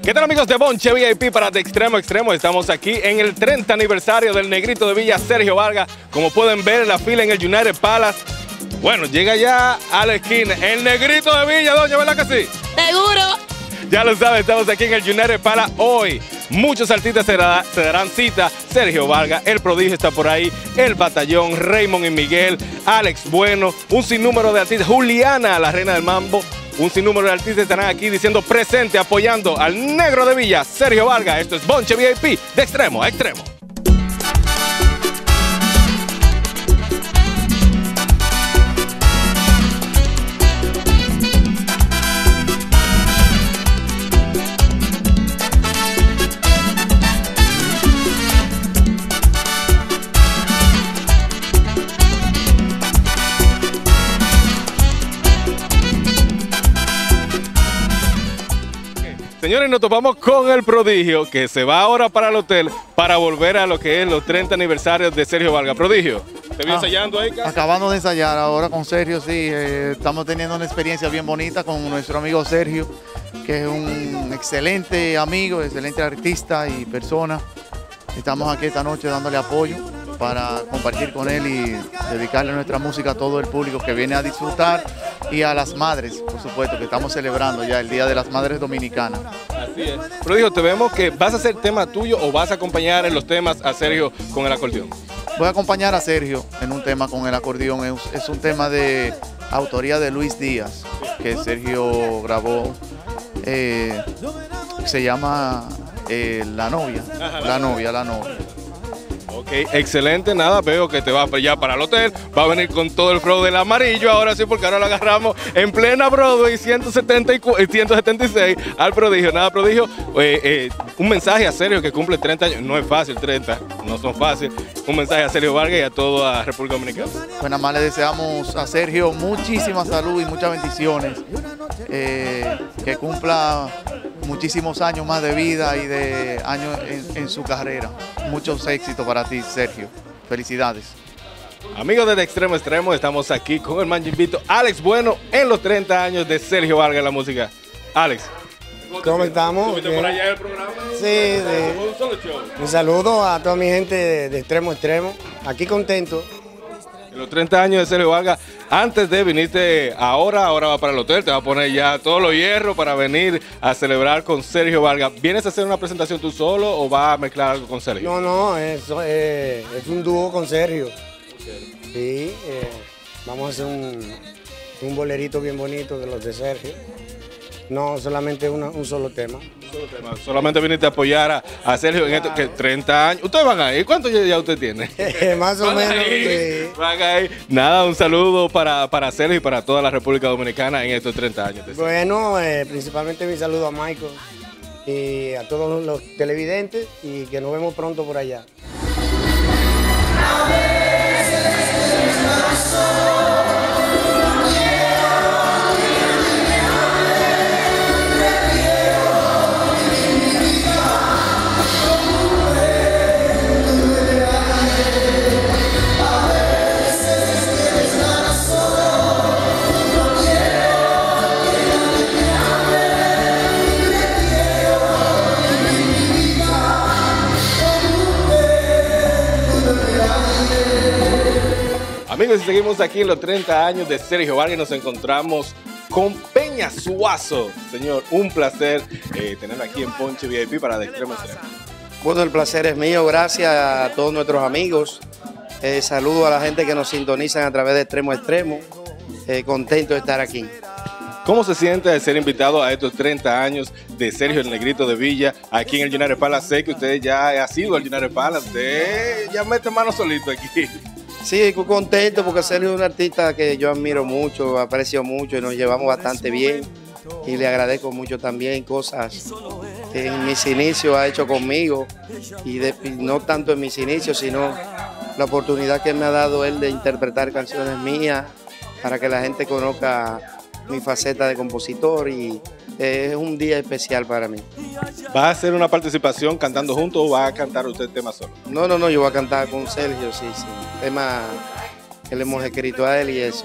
¿Qué tal, amigos de Bonche VIP para De Extremo a Extremo? Estamos aquí en el 30 aniversario del Negrito de Villa, Sergio Vargas. Como pueden ver, la fila en el United Palace. Bueno, llega ya a la esquina el Negrito de Villa, doña, ¿verdad que sí? ¡Seguro! Ya lo saben, estamos aquí en el United Palace hoy. Muchos artistas se darán cita. Sergio Vargas, El Prodigio está por ahí, El Batallón, Raymond y Miguel, Alex Bueno, un sinnúmero de artistas, Juliana, la reina del mambo. Un sinnúmero de artistas estarán aquí diciendo presente, apoyando al Negro de Villa, Sergio Vargas. Esto es Bonche VIP, de extremo a extremo. Señores, nos topamos con El Prodigio, que se va ahora para el hotel para volver a lo que es los 30 aniversarios de Sergio Vargas. Prodigio, ¿te vi ensayando ahí, casi? Acabando de ensayar ahora con Sergio, sí. Estamos teniendo una experiencia bien bonita con nuestro amigo Sergio, que es un excelente amigo, excelente artista y persona. Estamos aquí esta noche dándole apoyo para compartir con él y dedicarle nuestra música a todo el público que viene a disfrutar y a las madres, por supuesto, que estamos celebrando ya el Día de las Madres Dominicanas. Así es. Prodigio, te vemos que vas a hacer tema tuyo o vas a acompañar en los temas a Sergio con el acordeón. Voy a acompañar a Sergio en un tema con el acordeón. Es un tema de autoría de Luis Díaz, que Sergio grabó, se llama La Novia. Ajá, La novia. Ok, excelente, nada, veo que te vas ya para el hotel, va a venir con todo el flow del amarillo, ahora sí, porque ahora lo agarramos en plena Broadway 176 al Prodigio. Nada, Prodigio, un mensaje a Sergio que cumple 30 años, no es fácil, 30, no son fáciles, un mensaje a Sergio Vargas y a toda República Dominicana. Pues nada más le deseamos a Sergio muchísima salud y muchas bendiciones, que cumpla muchísimos años más de vida y de años en su carrera. Muchos éxitos para ti, Sergio. Felicidades. Amigos de Extremo a Extremo, estamos aquí con el manjimbito Alex Bueno en los 30 años de Sergio Vargas en la música. Alex, ¿cómo estamos? ¿estuviste por allá en el programa? Sí, ¿Fue un solo show? un saludo a toda mi gente de Extremo a Extremo. Aquí contento. En los 30 años de Sergio Vargas, antes de viniste ahora va para el hotel, te va a poner ya todos los hierros para venir a celebrar con Sergio Vargas. ¿Vienes a hacer una presentación tú solo o vas a mezclar algo con Sergio? No, es un dúo con Sergio. Sí, vamos a hacer un bolerito bien bonito de los de Sergio. No solamente un solo tema. Solamente viniste a apoyar a Sergio en esto, que 30 años. ¿Ustedes van ahí? ¿Cuántos ya usted tiene? Más o menos. Sí. Van ahí. Nada, un saludo para Sergio y para toda la República Dominicana en estos 30 años. Bueno, principalmente mi saludo a Michael y a todos los televidentes y que nos vemos pronto por allá. Amigos, y seguimos aquí en los 30 años de Sergio Vargas y nos encontramos con Peña Suazo. Señor, un placer tenerlo aquí en Bonche VIP para De Extremo a Extremo. Bueno, el placer es mío, gracias a todos nuestros amigos. Saludo a la gente que nos sintonizan a través de Extremo a Extremo. Contento de estar aquí. ¿Cómo se siente de ser invitado a estos 30 años de Sergio el Negrito de Villa aquí en el United Palace? Sé que usted ya ha sido al United Palace, usted ya mete mano solito aquí. Sí, contento porque Sergio es un artista que yo admiro mucho, aprecio mucho y nos llevamos bastante bien. Y le agradezco mucho también cosas que en mis inicios ha hecho conmigo y no tanto en mis inicios, sino la oportunidad que me ha dado él de interpretar canciones mías para que la gente conozca mi faceta de compositor y es un día especial para mí. ¿Va a hacer una participación cantando juntos o va a cantar usted tema solo? No, yo voy a cantar con Sergio, sí. Tema que le hemos escrito a él y eso.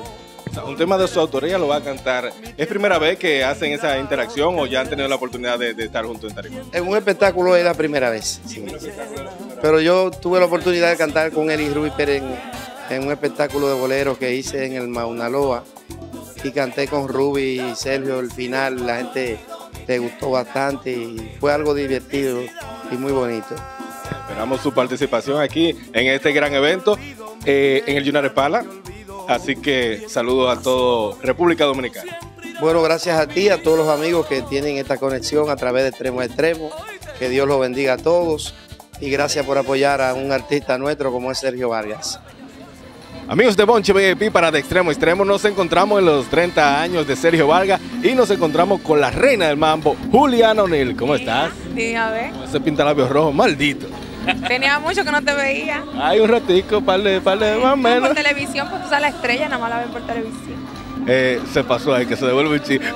O sea, un tema de su autoría lo va a cantar. ¿Es primera vez que hacen esa interacción o ya han tenido la oportunidad de estar juntos en tarima? En un espectáculo es la primera vez, sí. Pero yo tuve la oportunidad de cantar con él y Ruby Pérez en un espectáculo de boleros que hice en el Mauna Loa y canté con Ruby y Sergio el final. La gente le gustó bastante y fue algo divertido y muy bonito. Esperamos su participación aquí en este gran evento en el Yunare Pala. Así que saludos a todo República Dominicana. Bueno, gracias a ti, a todos los amigos que tienen esta conexión a través de Extremo a Extremo. Que Dios los bendiga a todos y gracias por apoyar a un artista nuestro como es Sergio Vargas. Amigos de Bonche VIP, para De Extremo a Extremo nos encontramos en los 30 años de Sergio Vargas y nos encontramos con la reina del mambo, Juliana O'Neal. ¿Cómo estás? Dime a ver. Ese pintalabios rojo, maldito. Tenía mucho que no te veía. Hay un ratico, par de más o menos. Por televisión, pues tú sabes la estrella, nada más la ven por televisión. Se pasó ahí, que se devuelve un chiste.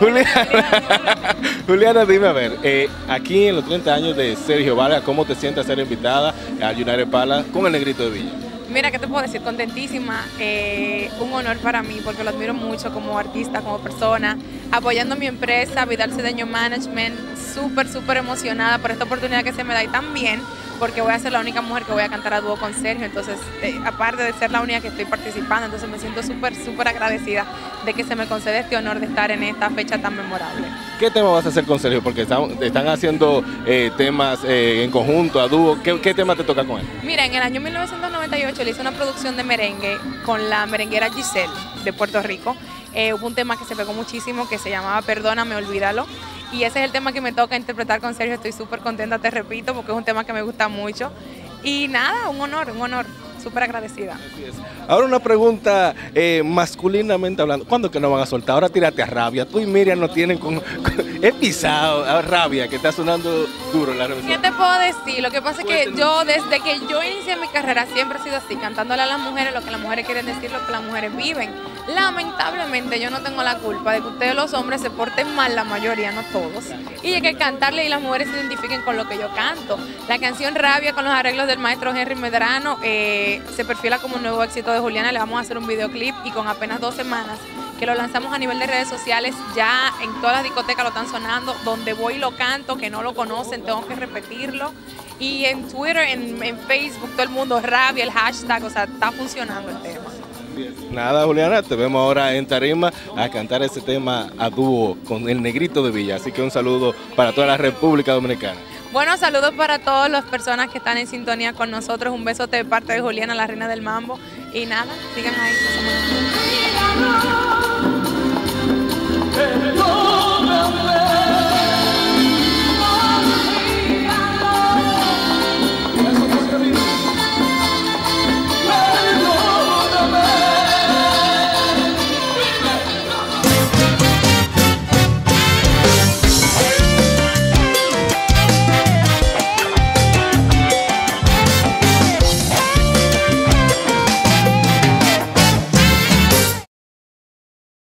Juliana, dime a ver, aquí en los 30 años de Sergio Vargas, ¿cómo te sientes ser invitada al Yunare Pala con el Negrito de Villa? Mira, ¿qué te puedo decir? Contentísima, un honor para mí porque lo admiro mucho como artista, como persona, apoyando mi empresa, Vidal Cedeño Management, súper emocionada por esta oportunidad que se me da y también porque voy a ser la única mujer que voy a cantar a dúo con Sergio, entonces aparte de ser la única que estoy participando, entonces me siento súper agradecida de que se me concede este honor de estar en esta fecha tan memorable. ¿Qué tema vas a hacer con Sergio? Porque están haciendo temas en conjunto, a dúo. ¿Qué tema te toca con él? Mira, en el año 1998 le hice una producción de merengue con la merenguera Giselle de Puerto Rico. Hubo un tema que se pegó muchísimo que se llamaba Perdóname, Olvídalo. Y ese es el tema que me toca interpretar con Sergio. Estoy súper contenta, te repito, porque es un tema que me gusta mucho. Y nada, un honor, súper agradecida. Ahora una pregunta masculinamente hablando. ¿Cuándo que no van a soltar? Ahora tírate a Rabia. Tú y Miriam no tienen he pisado a Rabia, que está sonando duro en la revista. ¿Qué te puedo decir? Lo que pasa es que yo, desde que yo inicié mi carrera, siempre he sido así, cantándole a las mujeres lo que las mujeres quieren decir, lo que las mujeres viven. Lamentablemente yo no tengo la culpa de que ustedes los hombres se porten mal, la mayoría, no todos, y de que cantarle y las mujeres se identifiquen con lo que yo canto. La canción Rabia, con los arreglos del maestro Henry Medrano, se perfila como un nuevo éxito de Juliana. Le vamos a hacer un videoclip y con apenas 2 semanas que lo lanzamos a nivel de redes sociales, ya en todas las discotecas lo están sonando, donde voy lo canto, que no lo conocen, tengo que repetirlo. Y en Twitter, en Facebook, todo el mundo, Rabia, el hashtag, o sea, está funcionando el tema. Nada, Juliana, te vemos ahora en tarima a cantar ese tema a dúo con el Negrito de Villa, así que un saludo para toda la República Dominicana. Bueno, saludos para todas las personas que están en sintonía con nosotros, un besote de parte de Juliana, la reina del mambo, y nada, sigan ahí.